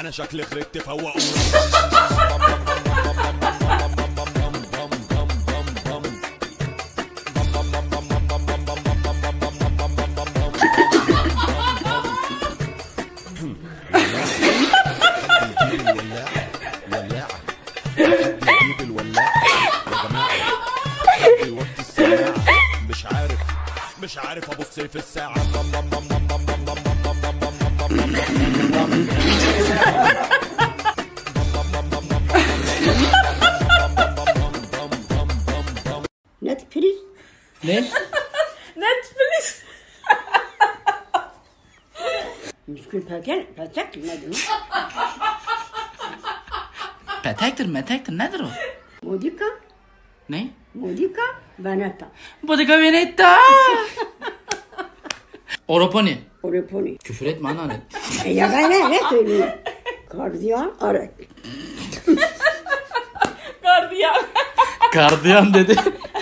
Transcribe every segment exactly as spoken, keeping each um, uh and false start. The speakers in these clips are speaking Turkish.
انا شكلي خرجت فوقونا. مش عارف مش عارف ابص في الساعة. نتفليكس. Ne? Netflix. Müşkül peker, petek nedir? Petektir metektir nedir o? Modika, Ne? modika, veneta. Bodega Veneta. Oroponi. Oreponi. Küfür etme anneanne. E ya ben ne, ne söyleyeyim? Gardiyan, arek. Gardiyan. Gardiyan dedi.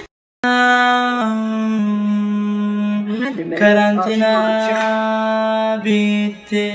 Ne demek? Karantina bitti.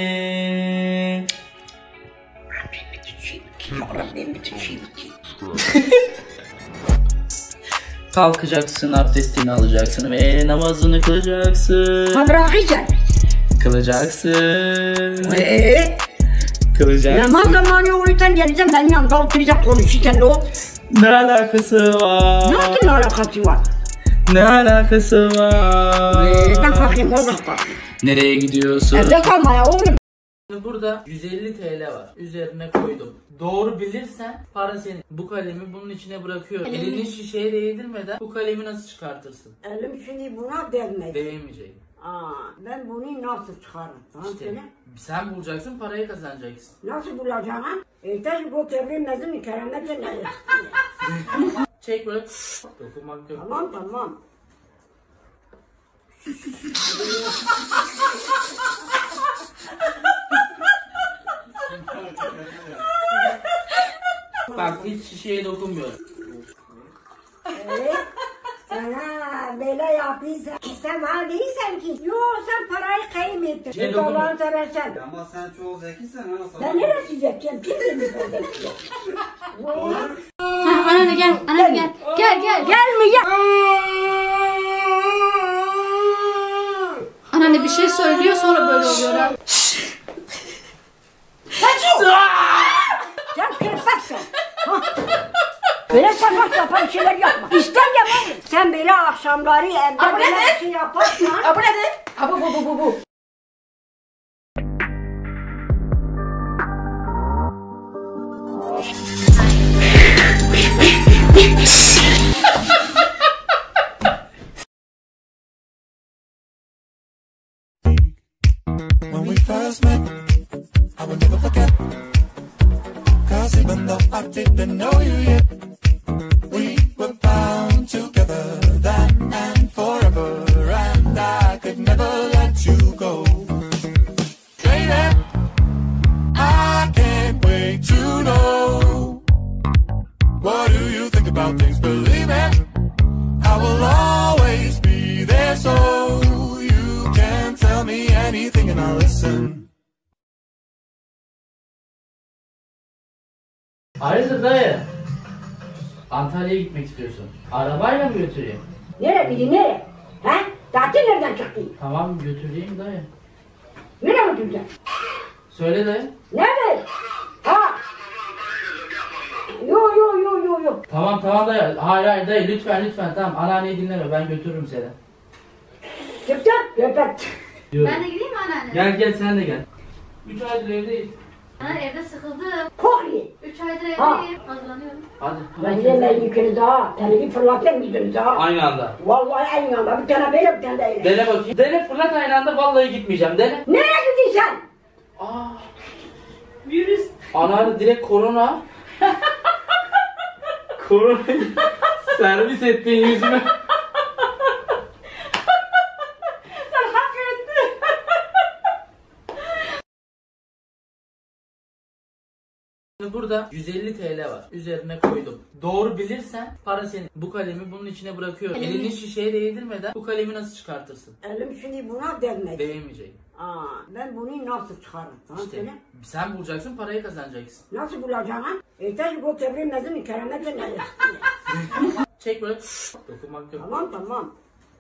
Kalkacaksın, abdestini alacaksın ve namazını kılacaksın. Ha bırakacaksın. Kılacaksın. Eee? Kılacaksın. Zaman zamanı uyurken geleceğim, benim yanımda oturacak konuşurken o. Ne alakası var? Nasıl ne alakası var? Ne alakası var? Eee ben kalkayım, orada kalkayım. Nereye gidiyorsun? Evde kalmaya oğlum. Burada yüz elli TL var. Üzerine koydum. Doğru bilirsen para senin. Bu kalemi bunun içine bırakıyorum. Elini şişeye değdirmeden bu kalemi nasıl çıkartırsın? Elim şimdi buna değmedi. Değmeyecek. Aa, ben bunu nasıl çıkarım? Tamam İşte söyle. sen bulacaksın, parayı kazanacaksın. Nasıl bulacağım? Ertesi bu tebrik mi? Kerametin nedir? Çek böyle. Dokunmak yok. Tamam tamam. Bak hiç şişeye dokunmuyorum. Evet. Sana böyle yapıyorsan sen var değilsen ki. Yok sen parayı kaybettin. Şey Bir dokun- dolar seversen. Ama sen çok zekisin ha. Ben neresi zekiyim? Kim dedi ben zekiyim? Ha, anneanne gel, anneanne gel. Gel gel. Gelmiyor. Anneanne bir şey söylüyor sonra böyle oluyor ha. Sen kırpaksın. Böyle saçma sapan şeyler yapma. İstemiyorum oğlum. Sen böyle akşamları evde Abi böyle ne? bir şey yaparsan. Ha bu nedir? Ha bu bu bu bu bu. When we first met, I will never forget. Cause even though I didn't know you yet, we were bound together then and forever, and I could never let you go. Lady, I can't wait to know. What do you think about things? Believe it, I will always be there, so you can tell me anything and I'll listen. Hayırdır dayı? Antalya'ya gitmek istiyorsun. Arabayla mı götüreyim? Nereye gidin nereye? He? Tatil nereden çıktı? Tamam götüreyim dayı. Nereye götüreceksin? Söyle dayı. Nerede? Ha? Yo yo yo yo yo. Tamam tamam dayı. Hayır hayır dayı lütfen lütfen tamam. Anneanneyi dinleme ben götürürüm seni. Çıktın? Köpek. Yürü. Ben de gideyim mi anneanne? Gel gel sen de gel. Üç aydır evdeyiz. Ben evde sıkıldım. Kokli. Üç aydır Ha. evdeyim. Hazırlanıyorum. Hadi. Ben yemeği yıkırız ha. Televizyon fırlatır mısınız ha? Aynı anda. Vallahi aynı anda. Bir tane böyle bir tane de öyle. Dene bakayım. Dene fırlat aynı anda vallahi gitmeyeceğim. Dene. Nereye gidiyorsun sen? Aa. Virüs. Anneanne direkt korona. Korona. Servis ettin yüzüme. Sen hak ettin. Şimdi burada yüz elli T L var. Üzerine koydum. Doğru bilirsen para senin. Bu kalemi bunun içine bırakıyorum. Elini şişeye değdirmeden bu kalemi nasıl çıkartırsın? Elim şimdi buna değmedi. Değmeyecek. Aa, ben bunu nasıl çıkarım? Tamam İşte söyle. sen bulacaksın, parayı kazanacaksın. Nasıl bulacağım? Ertesi bu tebrimezin kerametin ne? Çek böyle dokunmak yok. Tamam tamam.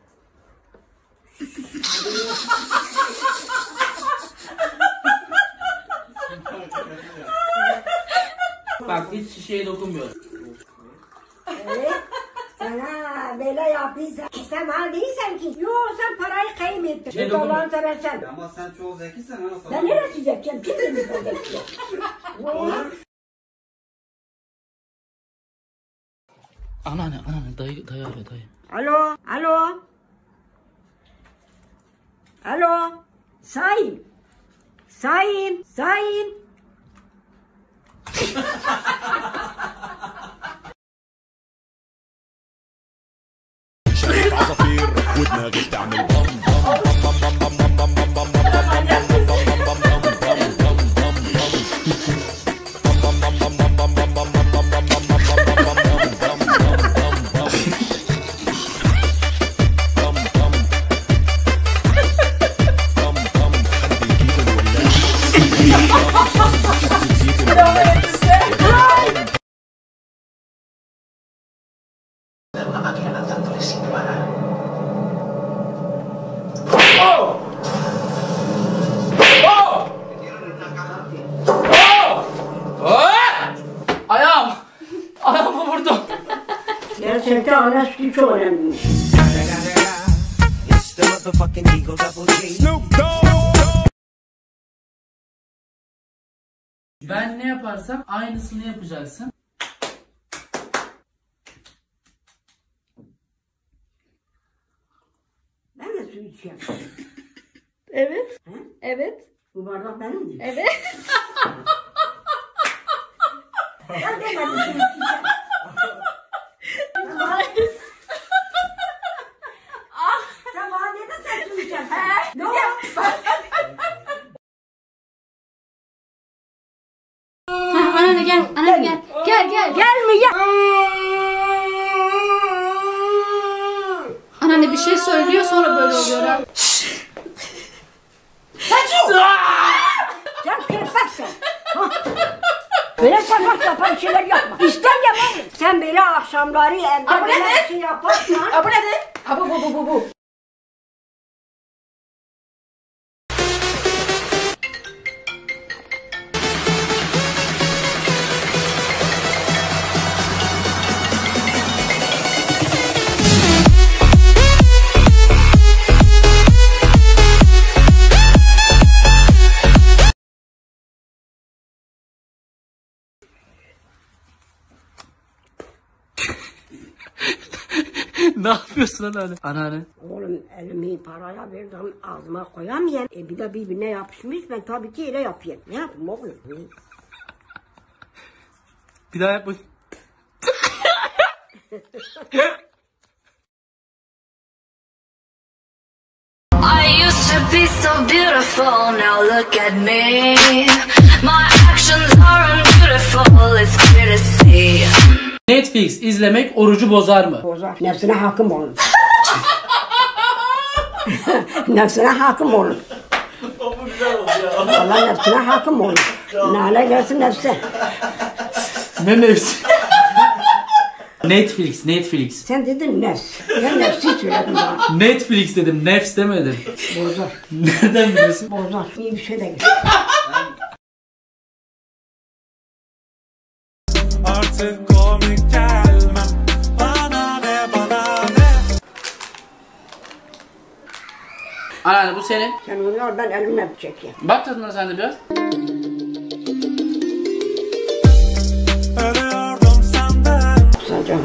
Bak hiç şişeye dokunmuyorum. Evet. Sana böyle yapıyorsan. Sen bana değilsen ki. Yok sen parayı kaybettin. Şey Bir Allah'ını dokunma. seversen. Ama sen çoğu zekisin ama sana... Ben neresi zekiyim? Kim demiş o zeki? Olur. Anneanne, anneanne dayı, dayı arıyor dayı. Alo, alo. Alo. Saim. Saim, Saim. شايف عصافير ودماغي بتعمل بام بام بام بام بام بام بام بام بام بام بام بام Ayağım! Ayağımı vurdum. Gerçekten ana sütü çok önemli. It's the motherfucking Eagle Double G. Snoop Dogg. Ben ne yaparsam aynısını yapacaksın. Ben de su içiyorum. Evet. He? Evet. Bu bardak benim değil. Evet. Ben demedim su içeceğim. Sen bana dedin sen su içeceksin. Ne oldu? Ha, anneanne gel. Anneanne gel. Gel gel. Gelmeyeceğim. Anneanne bir şey söylüyor sonra böyle oluyor ha. Sen kırpaksın. Böyle saçma sapan şeyler yapma. İstemiyorum oğlum. Sen böyle akşamları evde Aa, bu böyle nedir? bir şey yaparsan. Ha bu nedir? Ha bu bu bu bu bu. Ne yapıyorsun anneanne? Anneanne. Oğlum elimi paraya verdim ağzıma koyamayan. E bir de birbirine yapışmış ben tabii ki öyle yapayım. Ne yapayım oğlum? Bir daha yap bakayım. I used to be so beautiful, now look at me. My actions are unbeautiful, it's clear to see. Netflix izlemek orucu bozar mı? Bozar. Nefsine hakim olun. Nefsine hakim olun. O bu güzel oldu ya. Allah nefsine hakim olun. Nale gelsin nefse. Ne nefsi? Netflix, Netflix. Sen dedin nefs. Ben nefsi söyledim bana. Netflix dedim, nefs demedim. Bozar. Nereden biliyorsun? Bozar. İyi bir şey değil. Artık komik gelme. Bana ne bana ne. Anneanne bu senin. Sen onu al ben elimle çekeyim. Bak tadına sen de biraz. Ölüyordum senden. Sen canım.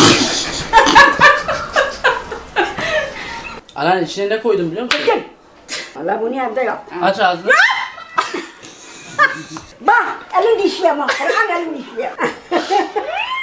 Anneanne içine ne koydum biliyor musun? Gel. Allah bunu evde yaptı. Aç ağzını. Bak elin dişliye bak. Elin elin dişliye.